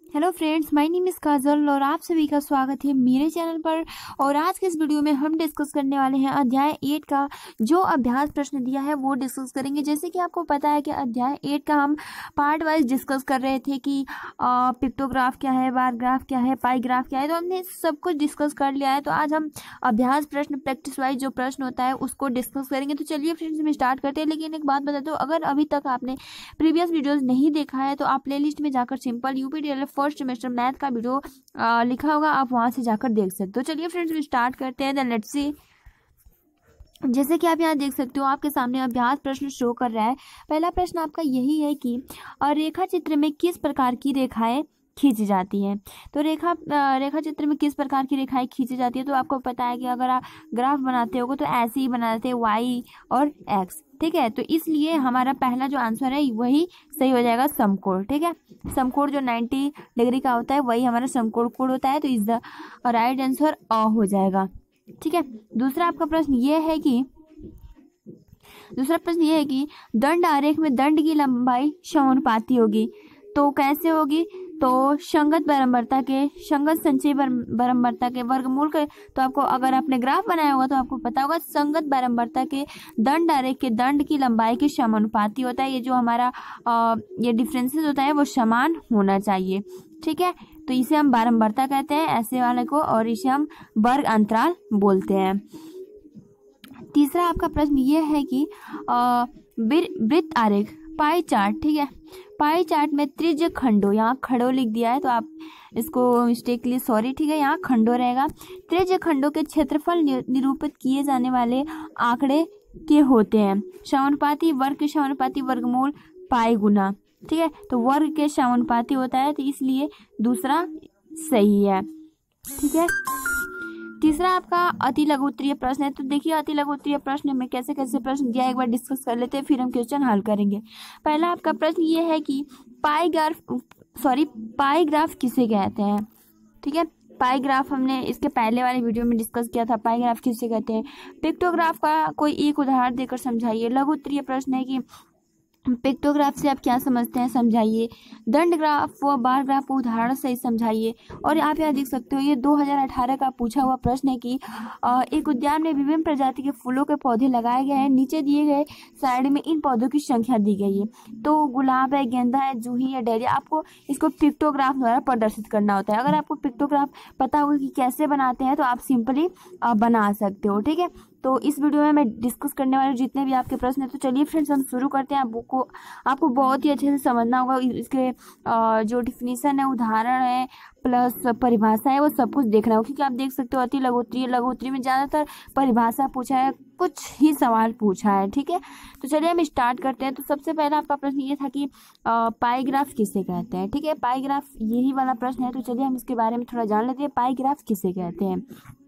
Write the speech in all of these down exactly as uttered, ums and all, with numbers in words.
Hello friends, my name is Kajal और आप सभी का स्वागत है मेरे चैनल पर। और आज के इस वीडियो में हम डिस्कस करने वाले हैं अध्याय एट का जो अभ्यास प्रश्न दिया है वो डिस्कस करेंगे। जैसे कि आपको पता है कि अध्याय एट का हम पार्ट वाइज डिस्कस कर रहे थे कि पिक्टोग्राफ क्या है, बार ग्राफ क्या है, पाई ग्राफ क्या है, तो हमने सब कुछ डिस्कस कर लिया है। तो आज हम अभ्यास प्रश्न प्रैक्टिस वाइज जो प्रश्न होता है उसको डिस्कस करेंगे। तो चलिए फ्रेंड्स हम स्टार्ट करते हैं। लेकिन एक बात बता दो, अगर अभी तक आपने प्रीवियस वीडियोज़ नहीं देखा है तो आप प्ले लिस्ट में जाकर simple UPDLF first semester math का वीडियो लिखा होगा, आप वहां से जाकर देख सकते हो। चलिए फ्रेंड्स स्टार्ट करते हैं। Then let's see. जैसे कि आप यहाँ देख सकते हो आपके सामने अभ्यास प्रश्न शो कर रहा है। पहला प्रश्न आपका यही है कि रेखा चित्र में किस प्रकार की रेखाएं खींची जाती है। तो रेखा रेखा चित्र में किस प्रकार की रेखाएं खींची जाती है, तो आपको पता है कि अगर आप ग्राफ बनाते हो तो ऐसे ही बनाते हैं वाई और एक्स, ठीक है। तो इसलिए हमारा पहला जो आंसर है वही सही हो जाएगा, समकोण, ठीक है। समकोण जो नब्बे डिग्री का होता है वही हमारा समकोण कोण होता है। तो इस द राइट आंसर अ हो जाएगा, ठीक है। दूसरा आपका प्रश्न ये है कि दूसरा प्रश्न ये है कि दंड आरेख में दंड की लंबाई समानुपाती होगी, तो कैसे होगी। तो संगत बारंबारता के संगत संचयी बारंबारता के वर्गमूल के, तो आपको अगर आपने ग्राफ बनाया होगा तो आपको पता होगा संगत बारंबारता के दंड आरेख के दंड की लंबाई के समानुपाती होता है। ये जो हमारा आ, ये डिफरेंसेस होता है वो समान होना चाहिए, ठीक है। तो इसे हम बारंबारता कहते हैं ऐसे वाले को, और इसे हम वर्ग अंतराल बोलते हैं। तीसरा आपका प्रश्न ये है कि वृत्त आरेख पाई चार्ट, ठीक है। पाई चार्ट में त्रिज्य खंडो, यहाँ खंडो लिख दिया है तो आप इसको मिस्टेक के लिए सॉरी, ठीक है, यहाँ खंडो रहेगा। त्रिज्य खंडों के क्षेत्रफल निरूपित किए जाने वाले आंकड़े के होते हैं समानुपाती, वर्ग के समानुपाती, वर्गमूल पाई गुना, ठीक है। तो वर्ग के समानुपाती होता है, तो इसलिए दूसरा सही है, ठीक है। तीसरा आपका अति लघु उत्तरीय प्रश्न है। तो देखिए अति लघु उत्तरीय प्रश्न में कैसे कैसे प्रश्न दिया है एक बार डिस्कस कर लेते हैं, फिर हम क्वेश्चन हल करेंगे। पहला आपका प्रश्न ये है कि pie graph sorry pie graph किसे कहते हैं, ठीक है। पाई ग्राफ हमने इसके पहले वाले वीडियो में डिस्कस किया था। पाई ग्राफ किसे कहते हैं। पिक्टोग्राफ का कोई एक उदाहरण देकर समझाइए। लघु उत्तरीय प्रश्न है कि पिक्टोग्राफ से आप क्या समझते हैं समझाइए। दंड ग्राफ व बार ग्राफ को उदाहरण से समझाइए। और आप यहाँ देख सकते हो ये दो हज़ार अठारह का पूछा हुआ प्रश्न है कि एक उद्यान में विभिन्न प्रजाति के फूलों के पौधे लगाए गए हैं। नीचे दिए गए साइड में इन पौधों की संख्या दी गई है। तो गुलाब है, गेंदा है, जूही है, डेलिया। आपको इसको पिक्टोग्राफ द्वारा प्रदर्शित करना होता है। अगर आपको पिक्टोग्राफ पता हो कि कैसे बनाते हैं तो आप सिंपली बना सकते हो, ठीक है। तो इस वीडियो में मैं डिस्कस करने वाले जितने भी आपके प्रश्न हैं। तो चलिए फ्रेंड्स हम शुरू करते हैं। आपको आपको बहुत ही अच्छे से समझना होगा इसके जो डिफिनीशन है, उदाहरण है, प्लस परिभाषा है, वो सब कुछ देखना होगा। क्योंकि आप देख सकते हो अति लघु उत्तरीय लघु उत्तरीय में ज़्यादातर परिभाषा पूछा है, कुछ ही सवाल पूछा है, ठीक है। तो चलिए हम स्टार्ट करते हैं। तो सबसे पहला आपका प्रश्न ये था कि पाई ग्राफ किसे कहते हैं, ठीक है। पाई ग्राफ यही वाला प्रश्न है। तो चलिए हम इसके बारे में थोड़ा जान लेते हैं। पाई ग्राफ किसे कहते हैं।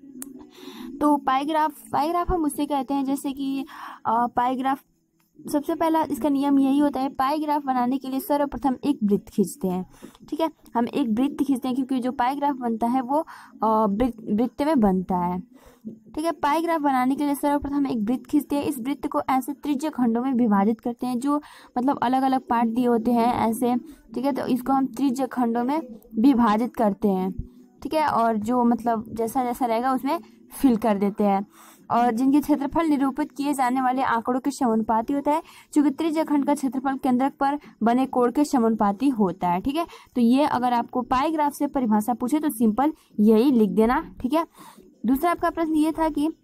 तो पाई ग्राफ पाई ग्राफ हम उससे कहते हैं जैसे कि पाई ग्राफ सबसे पहला इसका नियम यही होता है। पाई ग्राफ बनाने के लिए सर्वप्रथम एक वृत्त खींचते हैं, ठीक है। हम एक वृत्त खींचते हैं क्योंकि जो पाई ग्राफ बनता है वो वृत्त में बनता है, ठीक है। पाई ग्राफ बनाने के लिए सर्वप्रथम एक वृत्त खींचते हैं। इस वृत्त को ऐसे त्रिज्य खंडों में विभाजित करते हैं जो मतलब अलग अलग पार्ट दिए होते हैं ऐसे, ठीक है। तो इसको हम त्रिज्य खंडों में विभाजित करते हैं, ठीक है। और जो मतलब जैसा जैसा रहेगा उसमें फिल कर देते हैं। और जिनके क्षेत्रफल निरूपित किए जाने वाले आंकड़ों के समानुपाती होता है, चूंकि त्रिज्य खंड का क्षेत्रफल केंद्रक पर बने कोण के समानुपाती होता है, ठीक है। तो ये अगर आपको पाई ग्राफ से परिभाषा पूछे तो सिंपल यही लिख देना, ठीक है। दूसरा आपका प्रश्न ये था कि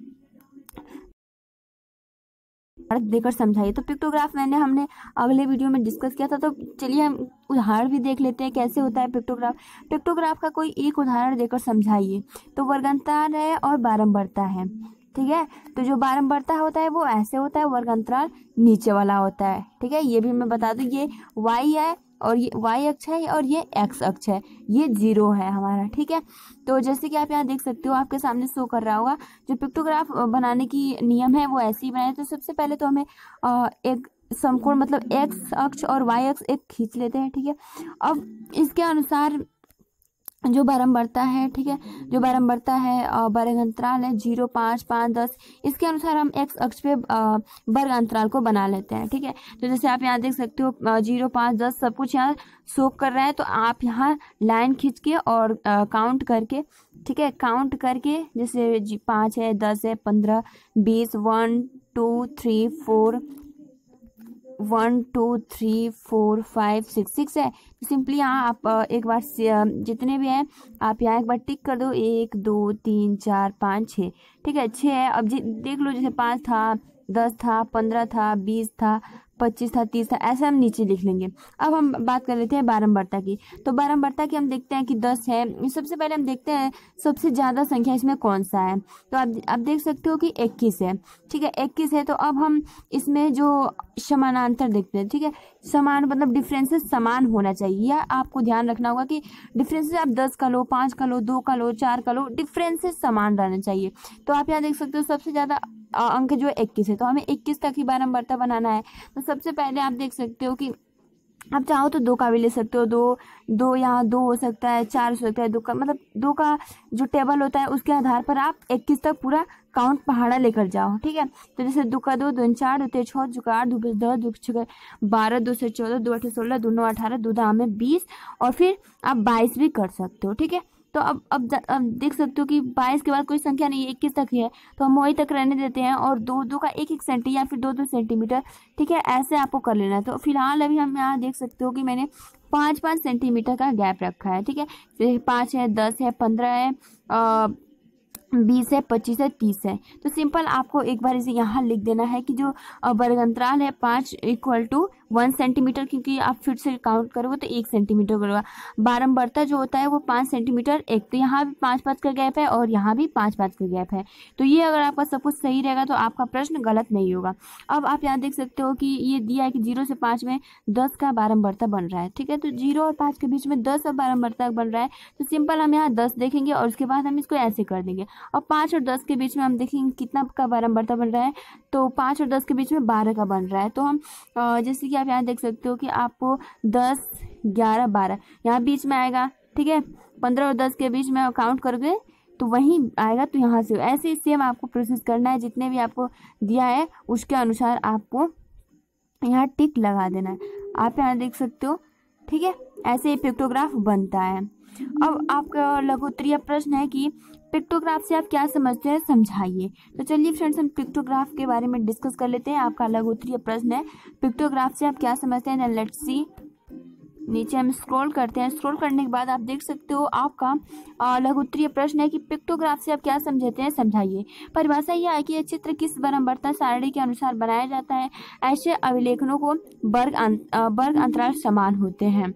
देकर समझाइए। तो पिक्टोग्राफ मैंने हमने अगले वीडियो में डिस्कस किया था। तो चलिए हम उदाहरण भी देख लेते हैं कैसे होता है पिक्टोग्राफ। पिक्टोग्राफ का कोई एक उदाहरण देकर समझाइए। तो वर्गांतराल है और बारंबारता है, ठीक है। तो जो बारंबारता होता है वो ऐसे होता है, वर्गांतराल नीचे वाला होता है, ठीक है। ये भी मैं बता दूं, ये वाई है और ये वाई अक्ष है और ये एक्स अक्ष है, ये जीरो है हमारा, ठीक है। तो जैसे कि आप यहाँ देख सकते हो आपके सामने शो कर रहा होगा जो पिक्टोग्राफ बनाने की नियम है वो ऐसे ही बनाए। तो सबसे पहले तो हमें एक समकोण मतलब एक्स अक्ष और वाई अक्ष एक खींच लेते हैं, ठीक है। अब इसके अनुसार जो बारंबारता है, ठीक है, जो बारंबारता है और वर्ग अंतराल है जीरो, पाँच, पाँच, दस, इसके अनुसार हम एक्स अक्ष पे वर्ग अंतराल को बना लेते हैं। ठीक है, तो जैसे आप यहाँ देख सकते हो जीरो, पाँच, दस सब कुछ यहाँ शो कर रहा है, तो आप यहाँ लाइन खींच के और काउंट करके, ठीक है, काउंट करके जैसे पाँच है, दस है, पंद्रह, बीस, one two three four one two three four five six six है, तो सिंपली यहाँ आप एक बार जितने भी हैं आप यहाँ एक बार टिक कर दो, एक दो तीन चार पाँच छः, ठीक है, छः है। अब देख लो जैसे पाँच था, दस था, पंद्रह था, बीस था, पच्चीस था, तीस था, ऐसे हम नीचे लिख लेंगे। अब हम बात कर लेते हैं बारंबारता की। तो बारंबारता की हम देखते हैं कि दस है। सबसे पहले हम देखते हैं सबसे ज़्यादा संख्या इसमें कौन सा है। तो आप आप देख सकते हो कि इक्कीस है। ठीक है, इक्कीस है। तो अब हम इसमें जो समानांतर देखते हैं, ठीक है, समान मतलब डिफरेंसेस समान होना चाहिए, या आपको ध्यान रखना होगा कि डिफरेंसेस आप दस का लो, पाँच का लो, दो का लो, चार का लो, डिफरेंसेस समान रहना चाहिए। तो आप यहाँ देख सकते हो सबसे ज़्यादा अंक जो इक्कीस है, तो हमें इक्कीस तक ही बारंबारता बनाना है। तो सबसे पहले आप देख सकते हो कि आप चाहो तो दो का भी ले सकते हो, दो दो यहाँ दो हो सकता है, चार हो सकता है, दो का मतलब दो का जो टेबल होता है उसके आधार पर आप इक्कीस तक पूरा काउंट पहाड़ा लेकर जाओ। ठीक है, तो जैसे दो का दो, दो चार, दो छः, दो का आठ, दो दस, दो छः बारह, दो से चौदह, दो अठे सोलह, दो नौ अठारह, दो दाम में बीस, और फिर आप बाईस भी कर सकते हो। ठीक है, तो अब अब अब देख सकते हो कि बाईस के बाद कोई संख्या नहीं है, इक्कीस तक ही है, तो हम वही तक रहने देते हैं, और दो दो का एक एक सेंटी या फिर दो दो सेंटीमीटर, ठीक है, ऐसे आपको कर लेना है। तो फिलहाल अभी हम यहाँ देख सकते हो कि मैंने पाँच पाँच सेंटीमीटर का गैप रखा है। ठीक है, जैसे पाँच है, दस है, पंद्रह है, आ, बीस है, पच्चीस है, तीस है। तो सिंपल आपको एक बार इसे यहाँ लिख देना है कि जो वर्ग अंतराल है पाँच इक्वल टू वन सेंटीमीटर, क्योंकि आप फिर से काउंट करोगे तो एक सेंटीमीटर होगा। बारंबारता जो होता है वो पाँच सेंटीमीटर एक, तो यहाँ भी पाँच पाँच का गैप है और यहाँ भी पाँच पाँच का गैप है। तो ये अगर आपका सब कुछ सही रहेगा तो आपका प्रश्न गलत नहीं होगा। अब आप यहाँ देख सकते हो कि ये दिया है कि जीरो से पाँच में दस का बारंबारता बन रहा है। ठीक है, तो जीरो और पाँच के बीच में दस का बारंबारता बन रहा है, तो सिंपल हम यहाँ दस देखेंगे और उसके बाद हम इसको ऐसे कर देंगे। और पाँच और दस के बीच में हम देखेंगे कितना का बारंबारता बन रहा है, तो पाँच और दस के बीच में बारह का बन रहा है। तो हम जैसे कि आप यहाँ देख सकते हो कि आपको दस, ग्यारह, बारह यहाँ बीच में आएगा। ठीक है, पंद्रह और दस के बीच में काउंट करोगे तो वहीं आएगा, तो यहाँ से ऐसे सेम आपको प्रोसेस करना है। जितने भी आपको दिया है उसके अनुसार आपको यहाँ टिक लगा देना है। आप यहाँ देख सकते हो। ठीक है, ऐसे पिक्टोग्राफ बनता है। अब आपका लघुत्तरीय प्रश्न है कि पिक्टोग्राफ से आप क्या समझते हैं, समझाइए। तो चलिए फ्रेंड्स, हम पिक्टोग्राफ के बारे में डिस्कस कर लेते हैं। आपका लघुत्तरीय प्रश्न है पिक्टोग्राफ से आप क्या समझते हैं। लेट्स सी, नीचे हम स्क्रॉल करते हैं। स्क्रॉल करने के बाद आप देख सकते हो आपका लघुत्तरीय प्रश्न है कि पिक्टोग्राफ से आप क्या समझते हैं, समझाइए। परिभाषा यह है कि यह चित्र किस बारंबारता सारणी के अनुसार बनाया जाता है। ऐसे अभिलेखनों को वर्ग वर्ग अंतराल समान होते हैं।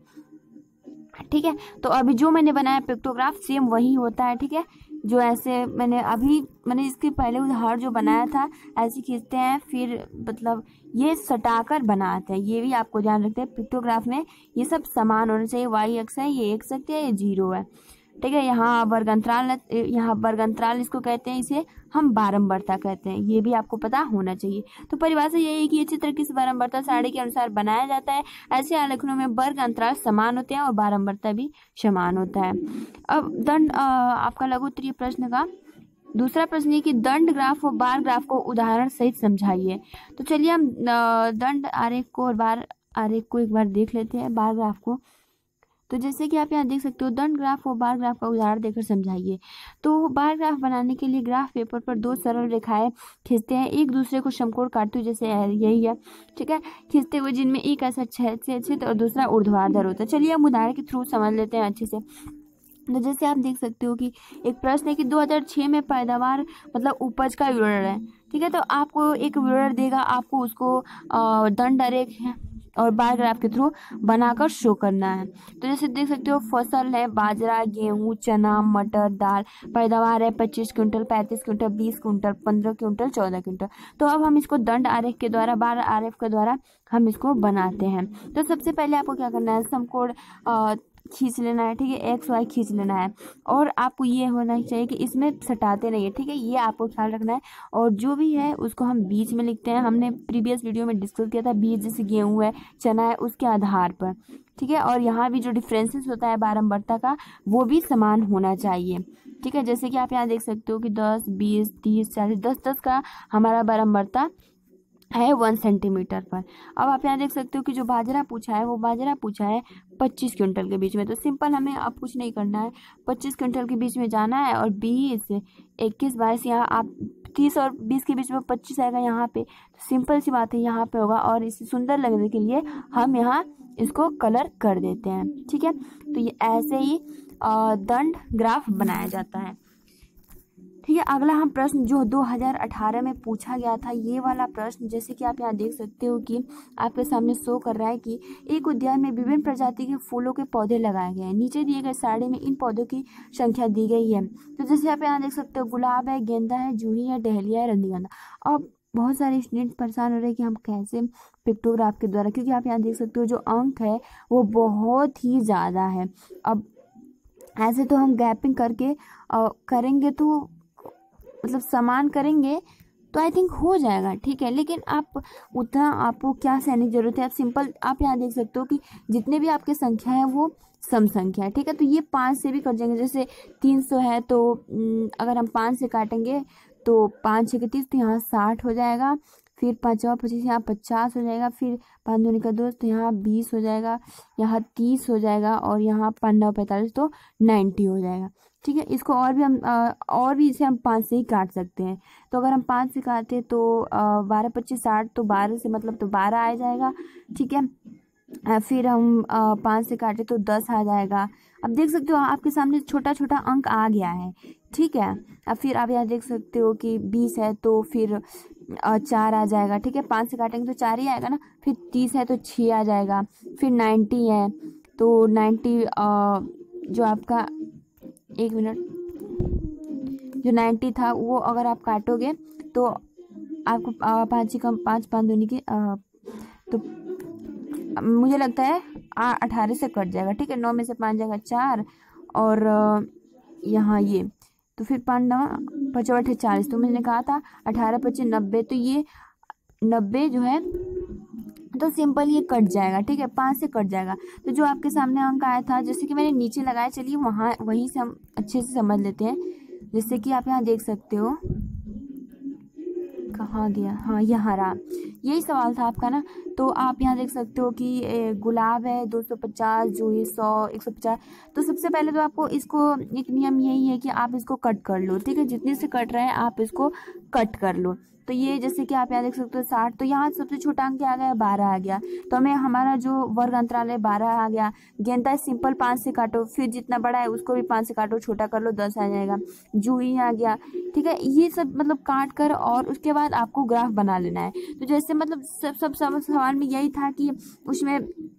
ठीक है, तो अभी जो मैंने बनाया पिक्टोग्राफ सेम वही होता है। ठीक है, जो ऐसे मैंने अभी मैंने इसके पहले उदाहरण जो बनाया था ऐसे खींचते हैं, फिर मतलब ये सटाकर बनाते हैं। ये भी आपको ध्यान रखते हैं, पिक्टोग्राफ में ये सब समान होना चाहिए। वाई एक्स है, ये एक शक्ति है, ये जीरो है। ठीक है, यहाँ वर्ग अंतराल, यहाँ वर्ग अंतराल इसको कहते हैं, इसे हम बारंबारता कहते हैं। ये भी आपको पता होना चाहिए। तो परिभाषा यही है कि ये चित्र किस बारंबारता सारणी के अनुसार बनाया जाता है। ऐसे आलेखनों में वर्ग अंतराल समान होते हैं और बारंबारता भी समान होता है। अब दंड आपका लघुत्तरीय प्रश्न का दूसरा प्रश्न है कि दंड ग्राफ और बार ग्राफ को उदाहरण सहित समझाइए। तो चलिए हम दंड आरेख को और बार आरेख को एक बार देख लेते हैं, बार ग्राफ को। तो जैसे कि आप यहाँ देख सकते हो, दंड ग्राफ और बार ग्राफ का उदाहरण देकर समझाइए। तो बार ग्राफ बनाने के लिए ग्राफ पेपर पर दो सरल रेखाएं खींचते हैं, एक दूसरे को समकोण काटते हुए, जैसे यही है। ठीक है, खींचते हुए, जिनमें एक ऐसा छेद से छेद और दूसरा ऊर्ध्वाधर होता है। चलिए हम उदाहरण के थ्रू समझ लेते हैं अच्छे से। तो जैसे आप देख सकते हो कि एक प्रश्न है कि दो हज़ार छह में पैदावार मतलब उपज का विवरण है। ठीक है, तो आपको एक विवरण देगा, आपको उसको दंड आरेख और बार ग्राफ के थ्रू बनाकर शो करना है। तो जैसे देख सकते हो, फसल है बाजरा, गेहूं, चना, मटर, दाल। पैदावार है पच्चीस क्विंटल, पैंतीस क्विंटल, बीस क्विंटल, पंद्रह क्विंटल, चौदह क्विंटल। तो अब हम इसको दंड आरेख के द्वारा, बार आरेख के द्वारा हम इसको बनाते हैं। तो सबसे पहले आपको क्या करना है, समकोण खींच लेना है, ठीक है, एक्स वाई खींच लेना है। और आपको ये होना चाहिए कि इसमें सटाते नहीं है, ठीक है, ये आपको ख्याल रखना है। और जो भी है उसको हम बीच में लिखते हैं। हमने प्रीवियस वीडियो में डिस्कस किया था, बीज जैसे गेहूँ है, चना है, उसके आधार पर, ठीक है। और यहाँ भी जो डिफरेंसेस होता है बारंबारता का वो भी समान होना चाहिए, ठीक है। जैसे कि आप यहाँ देख सकते हो कि दस, बीस, तीस, चालीस, दस दस का हमारा बारंबारता है वन सेंटीमीटर पर। अब आप यहाँ देख सकते हो कि जो बाजरा पूछा है वो बाजरा पूछा है पच्चीस क्विंटल के बीच में। तो सिंपल हमें अब कुछ नहीं करना है, पच्चीस क्विंटल के बीच में जाना है। और बीस, इक्कीस, बाईस, यहाँ आप तीस और बीस के बीच में पच्चीस आएगा यहाँ पे। तो सिंपल सी बात है, यहाँ पे होगा। और इसे सुंदर लगने के लिए हम यहाँ इसको कलर कर देते हैं, ठीक है। तो ये ऐसे ही दंड ग्राफ बनाया जाता है, ठीक है। अगला हम प्रश्न जो दो हज़ार अठारह में पूछा गया था, ये वाला प्रश्न, जैसे कि आप यहाँ देख सकते हो कि आपके सामने शो कर रहा है कि एक उद्यान में विभिन्न प्रजाति के फूलों के पौधे लगाए गए हैं। नीचे दिए गए सारणी में इन पौधों की संख्या दी गई है। तो जैसे आप यहाँ देख सकते हो, गुलाब है, गेंदा है, जूही है, डहलिया है, रजनीगंधा। अब बहुत सारे स्टूडेंट परेशान हो रहे हैं कि हम कैसे पिक्टोग्राफ के द्वारा, क्योंकि आप यहाँ देख सकते हो जो अंक है वो बहुत ही ज़्यादा है। अब ऐसे तो हम गैपिंग करके आ, करेंगे तो मतलब समान करेंगे तो आई थिंक हो जाएगा, ठीक है। लेकिन आप उतना आपको क्या सहने की जरूरत है, आप सिंपल आप यहाँ देख सकते हो कि जितने भी आपके संख्या है वो सम संख्या है, ठीक है। तो ये पाँच से भी कट जाएंगे। जैसे तीन सौ है तो अगर हम पाँच से काटेंगे तो पाँच छः के तीस, तो यहाँ साठ हो जाएगा। फिर पाँचवा पच्चीस, यहाँ पचास हो जाएगा। फिर पाँच दूनी का दो, तो यहाँ बीस हो जाएगा, यहाँ तीस हो जाएगा। और यहाँ पंद्रह पैंतालीस, तो नाइन्टी हो जाएगा, ठीक है। इसको और भी हम आ, और भी इसे हम पाँच से ही काट सकते हैं। तो अगर हम पाँच से काटे तो बारह पच्चीस साठ, तो बारह से मतलब तो बारह आ जाएगा, ठीक है। आ, फिर हम पाँच से काटे तो दस आ जाएगा। अब देख सकते हो आपके सामने छोटा छोटा अंक आ गया है, ठीक है। अब फिर आप यहाँ देख सकते हो कि बीस है तो फिर आ, चार आ जाएगा, ठीक है। पाँच से काटेंगे तो चार ही आएगा ना। फिर तीस है तो छः आ जाएगा। फिर नाइन्टी है तो नाइन्टी जो आपका एक मिनट जो नाइन्टी था वो अगर आप काटोगे तो आपको पाँच ही कम पाँच पाँच दूनी की आ, तो मुझे लगता है अठारह से कट जाएगा, ठीक है। नौ में से पाँच जाएगा चार, और यहाँ ये तो फिर पाँच नौ पचवट चालीस। तो मैंने कहा था अठारह पच्चीस नब्बे, तो ये नब्बे जो है तो सिंपल ये कट जाएगा, ठीक है, पाँच से कट जाएगा। तो जो आपके सामने अंक आया था, जैसे कि मैंने नीचे लगाया, चलिए वहाँ वहीं से हम अच्छे से समझ लेते हैं। जैसे कि आप यहाँ देख सकते हो, कहाँ गया, हाँ यहाँ रहा, यही सवाल था आपका ना। तो आप यहाँ देख सकते हो कि गुलाब है दो सौ पचास, जूही सौ, एक सौ पचास। तो सबसे पहले तो आपको इसको एक नियम यही है कि आप इसको कट कर लो, ठीक है। जितने से कट रहे हैं आप इसको कट कर लो। तो ये जैसे कि आप यहाँ देख सकते हो साठ, तो यहाँ सबसे छोटा अंक क्या आ गया, बारह आ गया। तो हमें हमारा जो वर्ग अंतराल है बारह आ गया। गेंदा सिंपल पाँच से काटो, फिर जितना बड़ा है उसको भी पाँच से काटो, छोटा कर लो, दस आ जाएगा। जूही आ गया, ठीक है। ये सब मतलब काट कर और उसके बाद आपको ग्राफ बना लेना है। तो जैसे मतलब सब सब सब सवाल में यही था कि उसमें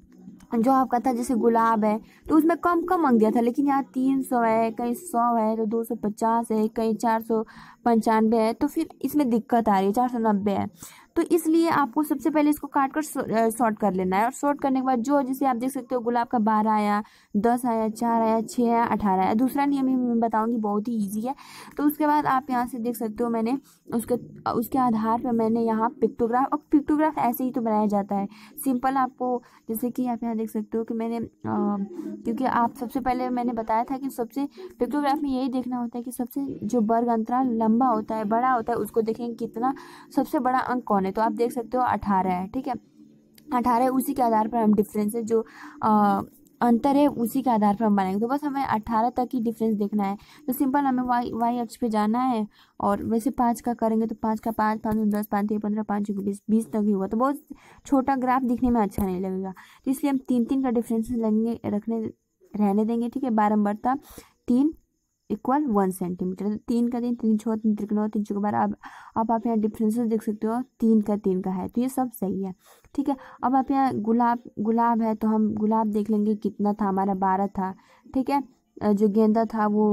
जो आपका था जैसे गुलाब है तो उसमें कम कम अंक दिया था, लेकिन यहाँ तीन सौ है, कहीं सौ है, तो दो सौ पचास है, कहीं चार सौ पंचानवे है, तो फिर इसमें दिक्कत आ रही है, चार सौ नब्बे है। तो इसलिए आपको सबसे पहले इसको काट कर सॉर्ट कर लेना है। और सॉर्ट करने के बाद जो जैसे आप देख सकते हो गुलाब का बारह आया, दस आया, चार आया, छः आया, अठारह आया। दूसरा नियम ही मैं बताऊंगी, बहुत ही इजी है। तो उसके बाद आप यहाँ से देख सकते हो मैंने उसके उसके आधार पर मैंने यहाँ पिक्टोग्राफ, और पिक्टोग्राफ ऐसे ही तो बनाया जाता है सिंपल। आपको जैसे कि आप यहाँ देख सकते हो कि मैंने आ, क्योंकि आप सबसे पहले मैंने बताया था कि सबसे पिक्टोग्राफ में यही देखना होता है कि सबसे जो वर्ग अंतराल लंबा होता है, बड़ा होता है, उसको देखेंगे कितना सबसे बड़ा अंक कौन है। तो आप देख सकते हो अठारह है, ठीक है, अठारह। उसी के आधार पर हम डिफरेंस है जो आ, अंतर है उसी के आधार पर हम बनाएंगे। तो बस हमें अठारह तक ही डिफरेंस देखना है। तो सिंपल हमें वाई वाई अक्ष पे जाना है। और वैसे पाँच का करेंगे तो पाँच का पाँच, पाँच दस, पाँच तीन पंद्रह, पाँच बीस, बीस तक ही होगा। तो बहुत छोटा ग्राफ दिखने में अच्छा नहीं लगेगा, तो इसलिए हम तीन तीन का डिफरेंस लेंगे, रखने रहने देंगे, ठीक है। बारंबारता तीन इक्वल वन सेंटीमीटर। तो तीन का तीन, तीन छः, तीन त्रिक नौ, तीन चौके बारह। अब अब आप यहाँ डिफरेंसेस देख सकते हो, तीन का तीन का है, तो ये सब सही है, ठीक है। अब आप यहाँ गुलाब गुलाब है तो हम गुलाब देख लेंगे कितना था हमारा, बारह था, ठीक है। जो गेंदा था वो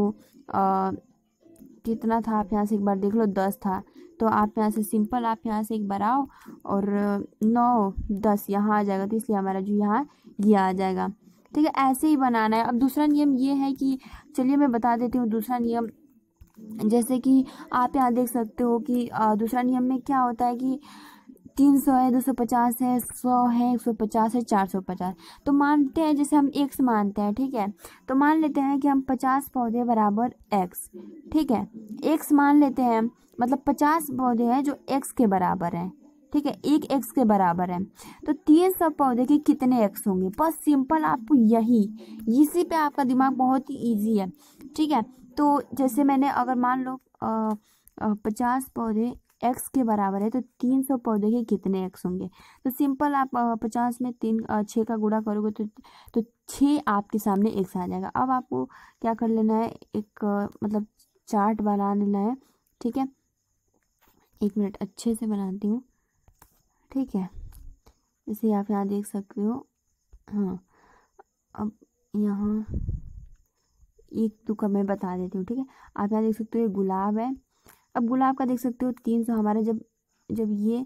आ, कितना था, आप यहाँ से एक बार देख लो, दस था। तो आप यहाँ से सिंपल आप यहाँ से एक बार आओ और नौ दस यहाँ आ जाएगा, तो इसलिए हमारा जो यहाँ ये आ जाएगा, ठीक है, ऐसे ही बनाना है। अब दूसरा नियम ये है कि चलिए मैं बता देती हूँ दूसरा नियम। जैसे कि आप यहाँ देख सकते हो कि आ, दूसरा नियम में क्या होता है कि तीन सौ है, दो सौ पचास है, सौ है, एक सौ पचास है, चार सौ पचास। तो मानते हैं, जैसे हम एक्स मानते हैं, ठीक है, तो मान लेते हैं कि हम पचास पौधे बराबर एक्स, ठीक है, एक्स मान लेते हैं, मतलब पचास पौधे हैं जो एक्स के बराबर हैं, ठीक है, एक एक्स के बराबर है। तो तीन सौ पौधे के कितने एक्स होंगे? बस सिंपल, आपको यही इसी पे आपका दिमाग बहुत ही ईजी है, ठीक है। तो जैसे मैंने अगर मान लो पचास पौधे एक्स के बराबर है तो तीन सौ पौधे के कितने एक्स होंगे? तो सिंपल, आप पचास में तीन छः का गुणा करोगे तो तो छः आपके सामने एक्स आ जाएगा। अब आपको क्या कर लेना है, एक आ, मतलब चार्ट बना लेना है, ठीक है। एक मिनट अच्छे से बनाती हूँ, ठीक है, जैसे आप यहाँ देख सकते हो। हाँ, अब यहाँ एक दो का मैं बता देती हूँ, ठीक है। आप यहाँ देख सकते हो ये गुलाब है। अब गुलाब का देख सकते हो तीन सौ हमारा, जब जब ये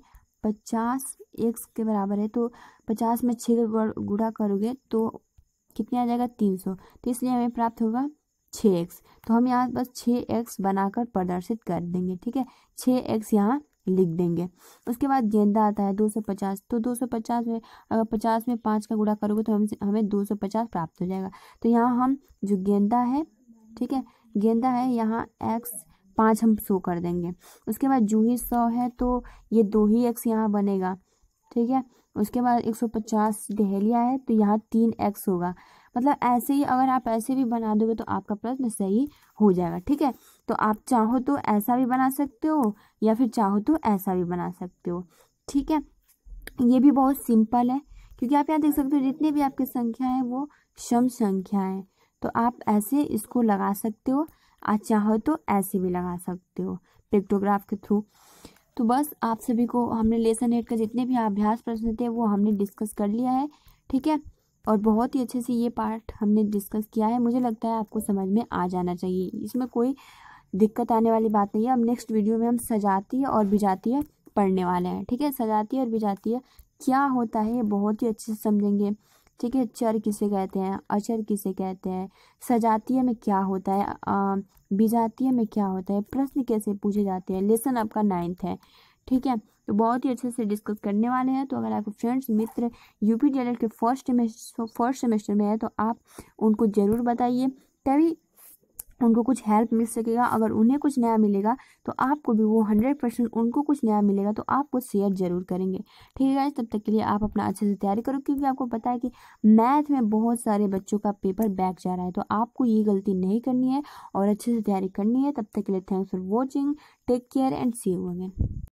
पचास एक्स के बराबर है तो पचास में छः का गुणा करोगे तो कितने आ जाएगा? तीन सौ। तो इसलिए हमें प्राप्त होगा छः एक्स। तो हम यहाँ बस छः एक्स बनाकर प्रदर्शित कर देंगे, ठीक है, छः एक्स यहाँ लिख देंगे। उसके बाद गेंदा आता है दो सौ पचास। तो दो सौ पचास में अगर पचास में पाँच का गुणा करोगे तो हम हमें दो सौ पचास प्राप्त हो जाएगा। तो यहाँ हम जो गेंदा है, ठीक है, गेंदा है, यहाँ एक्स पाँच हम शो कर देंगे। उसके बाद जूही सौ है तो ये दो ही एक्स यहाँ बनेगा, ठीक है। उसके बाद एक सौ पचास डहेलिया है तो यहाँ तीन एक्स होगा। मतलब ऐसे ही अगर आप ऐसे भी बना दोगे तो आपका प्रश्न सही हो जाएगा, ठीक है। तो आप चाहो तो ऐसा भी बना सकते हो या फिर चाहो तो ऐसा भी बना सकते हो, ठीक है। ये भी बहुत सिंपल है क्योंकि आप यहाँ देख सकते हो जितनी भी आपकी संख्या है वो सम संख्या है। तो आप ऐसे इसको लगा सकते हो, आज चाहो तो ऐसे भी लगा सकते हो पिक्टोग्राफ के थ्रू। तो बस आप सभी को हमने लेसन एट का जितने भी अभ्यास प्रश्न थे वो हमने डिस्कस कर लिया है, ठीक है। और बहुत ही अच्छे से ये पार्ट हमने डिस्कस किया है। मुझे लगता है आपको समझ में आ जाना चाहिए, इसमें कोई दिक्कत आने वाली बात नहीं है। अब नेक्स्ट वीडियो में हम सजातीय और विजातीय पढ़ने वाले हैं, ठीक है। सजातीय और विजातीय क्या होता है ये बहुत ही अच्छे से समझेंगे, ठीक है। चर किसे कहते हैं, अचर किसे कहते हैं, सजातीय में क्या होता है, विजातीय में क्या होता है, प्रश्न कैसे पूछे जाते हैं। लेसन आपका नाइन्थ है, ठीक है। तो बहुत ही अच्छे से डिस्कस करने वाले हैं। तो अगर आपके फ्रेंड्स मित्र यूपी डीएलएड के फर्स्ट फर्स्ट सेमेस्टर में है तो आप उनको ज़रूर बताइए, तभी उनको कुछ हेल्प मिल सकेगा। अगर उन्हें कुछ नया मिलेगा तो आपको भी वो हंड्रेड परसेंट उनको कुछ नया मिलेगा तो आपको शेयर जरूर करेंगे, ठीक है गाइस। तब तक के लिए आप अपना अच्छे से तैयारी करो क्योंकि आपको पता है कि मैथ में बहुत सारे बच्चों का पेपर बैक जा रहा है। तो आपको ये गलती नहीं करनी है और अच्छे से तैयारी करनी है। तब तक के लिए thanks for watching, take care and see you again.